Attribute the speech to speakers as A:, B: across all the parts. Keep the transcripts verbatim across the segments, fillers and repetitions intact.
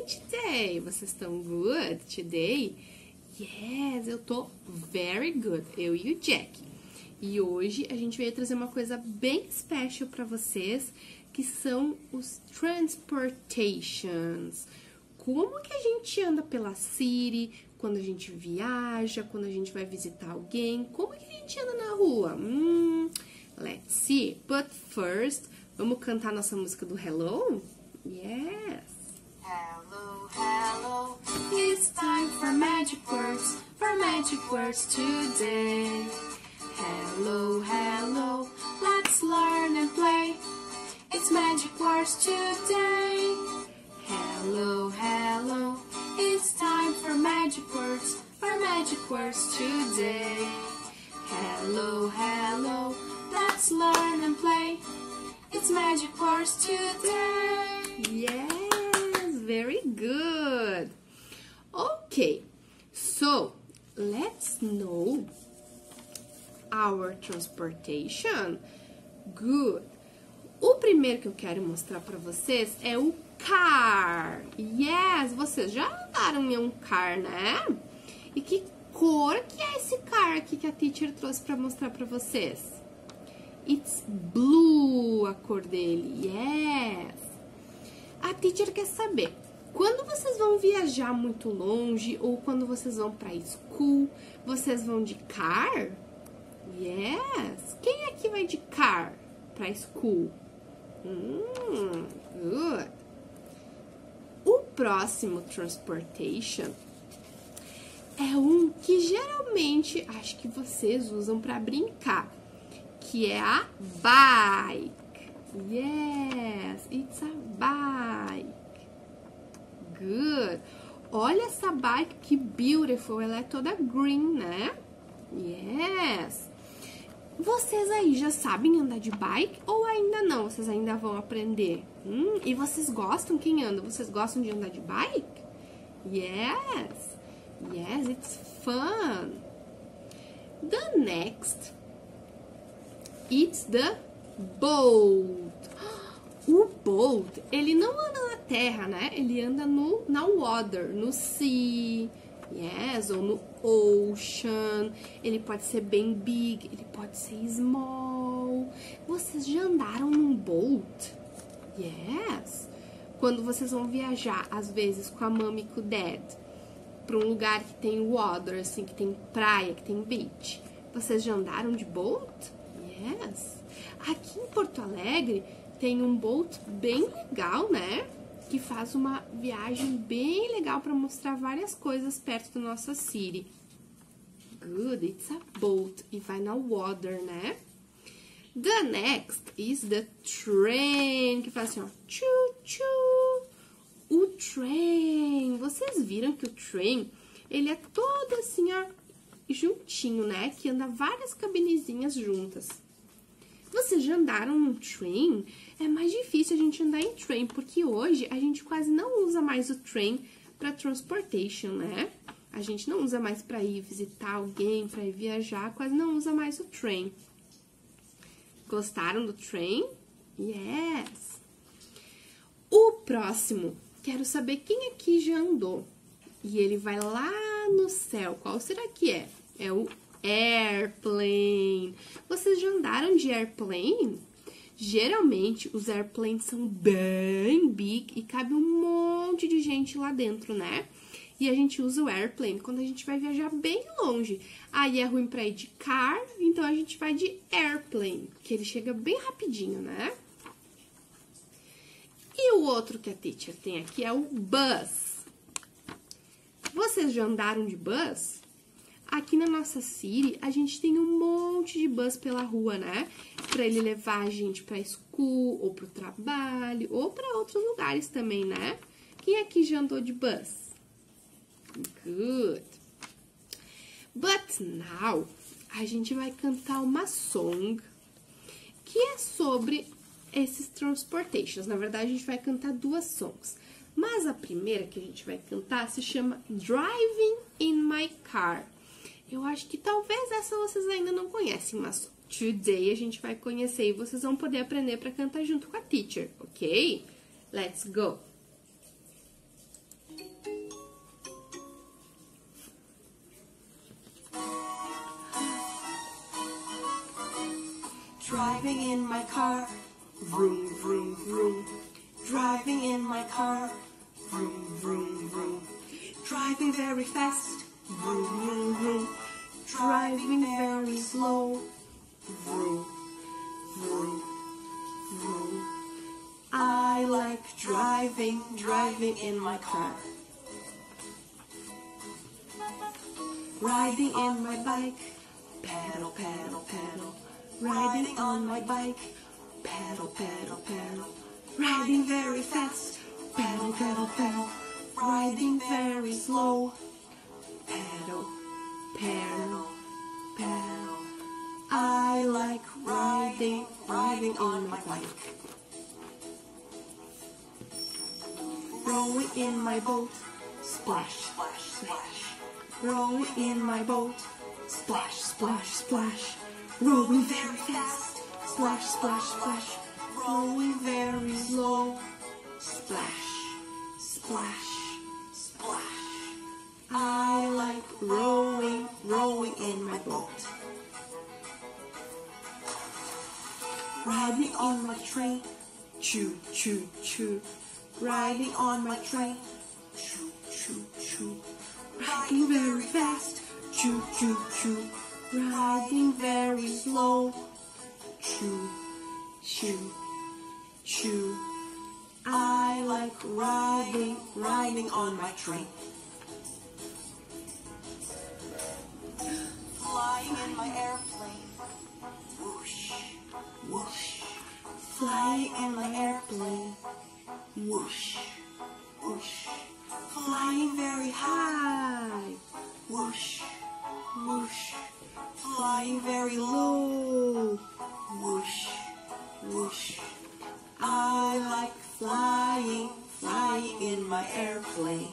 A: today? Vocês estão good today? Yes, eu tô very good. Eu e o Jack. E hoje a gente veio trazer uma coisa bem special para vocês, que são os transportations. Como que a gente anda pela city, quando a gente viaja, quando a gente vai visitar alguém, como que a gente anda na rua? Hum, let's see. But first, vamos cantar nossa música do Hello? Yes.
B: Hello, hello, it's time for magic words, for magic words today. Hello, hello, let's learn and play, it's magic words today. Hello, hello, it's time for magic words, for magic words today. Hello, hello, let's learn and play, it's magic words today.
A: Yes, very good. Okay, so let's know our transportation. Good. O primeiro que eu quero mostrar para vocês é o car. Yes, vocês já andaram em um car, né? E que cor que é esse car aqui que a teacher trouxe para mostrar para vocês? It's blue, a cor dele. Yes. A teacher quer saber, quando vocês vão viajar muito longe ou quando vocês vão para school, vocês vão de car? Yes. Quem aqui vai de car para school? Hum, good. O próximo transportation é um que geralmente acho que vocês usam para brincar, que é a bike. Yes, it's a bike. Good. Olha essa bike, que beautiful. Ela é toda green, né? Yes. Vocês aí já sabem andar de bike ou ainda não? Vocês ainda vão aprender? Hum, e vocês gostam? Quem anda? Vocês gostam de andar de bike? Yes. Yes, it's fun. The next, it's the boat. O boat, ele não anda na terra, né? Ele anda no, na water, no sea, yes, ou no ocean. Ele pode ser bem big, ele pode ser small. Vocês já andaram num boat? Yes. Quando vocês vão viajar, às vezes com a mama e com o dad, para um lugar que tem water, assim, que tem praia, que tem beach. Vocês já andaram de boat? Yes. Aqui em Porto Alegre tem um boat bem legal, né? Que faz uma viagem bem legal para mostrar várias coisas perto da nossa city. Good, it's a boat. E vai na water, né? The next is the train, que faz assim, ó, tchu-tchu. O train, vocês viram que o train, ele é todo assim, ó, juntinho, né? Que anda várias cabinezinhas juntas. Vocês já andaram num train? É mais difícil a gente andar em train, porque hoje a gente quase não usa mais o train para transportation, né? A gente não usa mais para ir visitar alguém, para ir viajar, quase não usa mais o train. Gostaram do train? Yes! O próximo, quero saber quem aqui já andou. E ele vai lá no céu. Qual será que é? É o airplane. Vocês já andaram de airplane? Geralmente, os airplanes são bem big e cabe um monte de gente lá dentro, né? E a gente usa o airplane quando a gente vai viajar bem longe. Aí é ruim pra ir de car, então a gente vai de airplane, que ele chega bem rapidinho, né? E o outro que a teacher tem aqui é o bus. Vocês já andaram de bus? Aqui na nossa city, a gente tem um monte de bus pela rua, né? Pra ele levar a gente pra school, ou pro trabalho, ou pra outros lugares também, né? Quem aqui já andou de bus? Good. But now, a gente vai cantar uma song que é sobre esses transportations. Na verdade, a gente vai cantar duas songs. Mas a primeira que a gente vai cantar se chama Driving in My Car. Eu acho que talvez essa vocês ainda não conhecem, mas today a gente vai conhecer e vocês vão poder aprender para cantar junto com a teacher, ok? Let's go!
B: Driving in my car, vroom, vroom, vroom. Driving in my car, vroom, vroom, vroom. Driving very fast, vroom, vroom, vroom. Driving very slow, vroom, vroom, vroom. I like driving, driving in my car. Riding in my bike, pedal, pedal, pedal. Riding on my bike, pedal, pedal, pedal. Riding very fast, pedal, pedal, pedal. Riding very slow, pedal, pedal, pedal. I like riding, riding on my bike. Rowing in my boat, splash, splash, splash. Rowing in my boat, splash, splash, splash. Rowing very fast, splash, splash, splash. Rowing very slow, splash, splash, splash. I like rowing, rowing in my boat. Riding on my train, choo, choo, choo. Riding on my train, choo, choo, choo. Riding very fast, choo, choo, choo. Riding very slow, choo, choo, choo. I like riding, riding on my train. Flying in my airplane, whoosh, whoosh. Flying in my airplane, whoosh, whoosh. Flying very high, whoosh, whoosh. Flying very low, whoosh, whoosh. I like flying, flying in my airplane.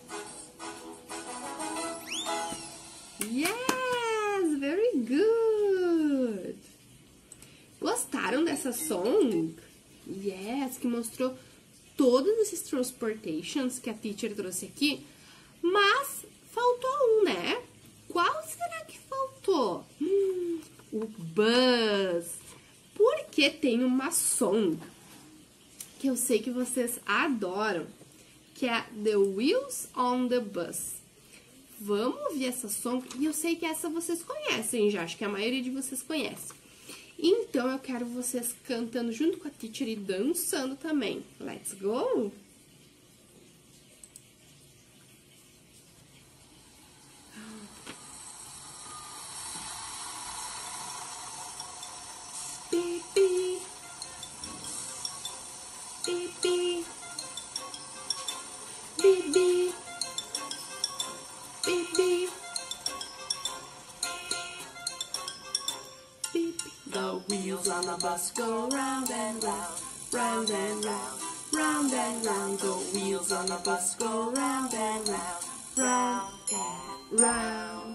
A: Yes, very good. Gostaram dessa song? Yes, que mostrou todos esses transportations que a teacher trouxe aqui, mas faltou um, né? Qual será que faltou? Hum, o bus. Porque tem uma song que eu sei que vocês adoram, que é The Wheels on the Bus. Vamos ouvir essa song, e eu sei que essa vocês conhecem já, acho que a maioria de vocês conhece. Então eu quero vocês cantando junto com a teacher e dançando também. Let's go! Beep, beep. Beep, beep. Beep, beep. Beep, beep. Beep, beep.
B: The wheels on the bus go round and round, round and round, round and round. The wheels on the bus go round and round, round and round.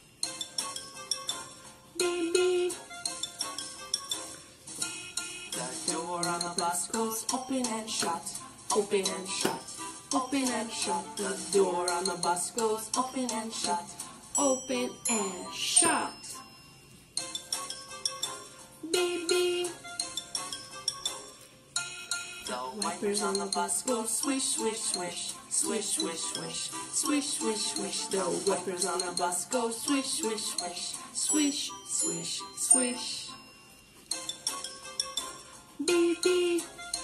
A: Beep, beep.
B: The door on the bus goes open and shut, open and shut, open and shut. The door on the bus goes open and shut,
A: Open and shut. Beep, beep.
B: the wipers on the bus go swish, swish, swish, swish, swish, swish, swish, swish, swish. The wipers on the bus go swish, swish, swish, swish, swish, swish.
A: Beep, beep.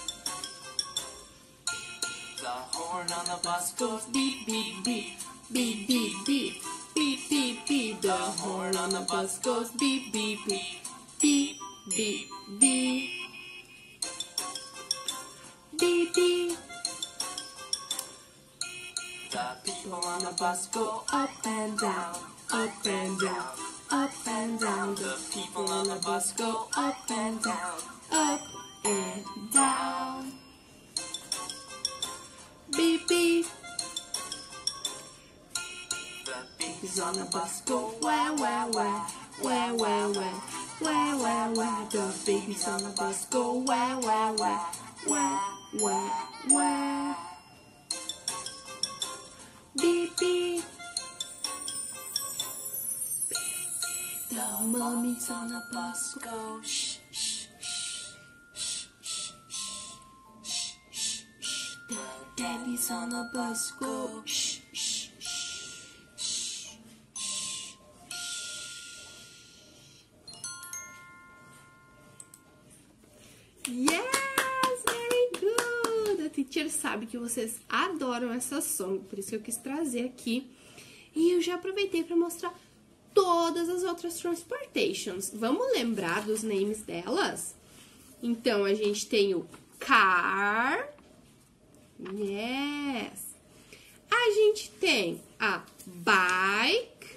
B: The horn on the bus goes beep, beep, beep,
A: Beep, beep, beep. Beep, beep, beep.
B: the horn on the bus goes beep, beep, beep.
A: Beep, beep, beep. Beep, beep.
B: The people on the bus go up and down, up and down, up and down. The people on the bus go up and down,
A: Up and down. Beep, beep.
B: the babies on the bus go wah, wah, wah, wah, wah, wah, wah, wah, wah. The babies on the bus go wah, wah, wah, wah, wah, wah.
A: Beep, beep.
B: The mummies on the bus go shh, shh, Daddy's on a bus, go shh, shh, shh, shh, shh.
A: Yes, very good! A teacher sabe que vocês adoram essa song, por isso que eu quis trazer aqui. E eu já aproveitei para mostrar todas as outras transportations. Vamos lembrar dos names delas? Então, a gente tem o car. Yes. A gente tem a bike.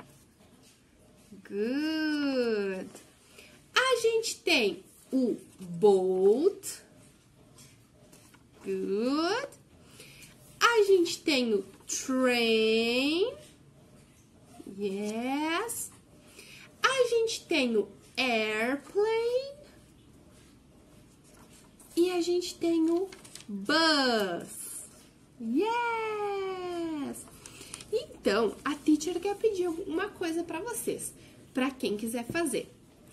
A: Good. A gente tem o boat. Good. A gente tem o train. Yes. A gente tem o airplane. E a gente tem o bus. Yes. Então, a teacher quer pedir uma coisa para vocês, para quem quiser fazer.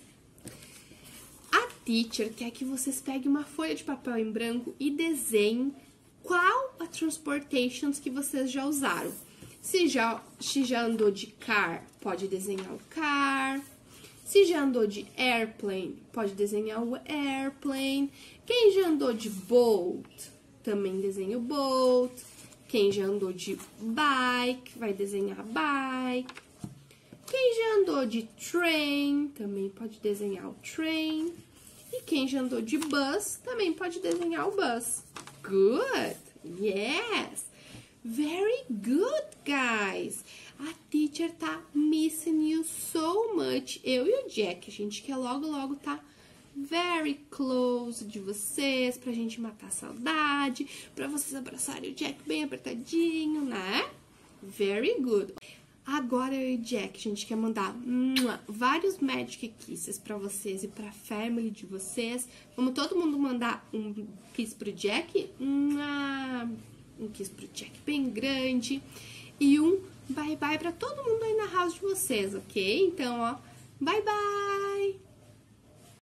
A: A teacher quer que vocês peguem uma folha de papel em branco e desenhem qual a transportations que vocês já usaram. Se já, se já andou de car, pode desenhar o car. Se já andou de airplane, pode desenhar o airplane. Quem já andou de boat, também desenha o boat. Quem já andou de bike, vai desenhar a bike. Quem já andou de train, também pode desenhar o train. E quem já andou de bus, também pode desenhar o bus. Good! Yes! Very good, guys! A teacher tá missing you so much. Eu e o Jack, a gente quer logo, logo tá very close de vocês, pra gente matar a saudade, pra vocês abraçarem o Jack bem apertadinho, né? Very good. Agora eu e o Jack, a gente quer mandar mua, vários Magic Kisses pra vocês e pra family de vocês. Vamos todo mundo mandar um kiss pro Jack? Mua, um kiss pro Jack bem grande. E um bye bye pra todo mundo aí na house de vocês, ok? Então, ó, bye bye!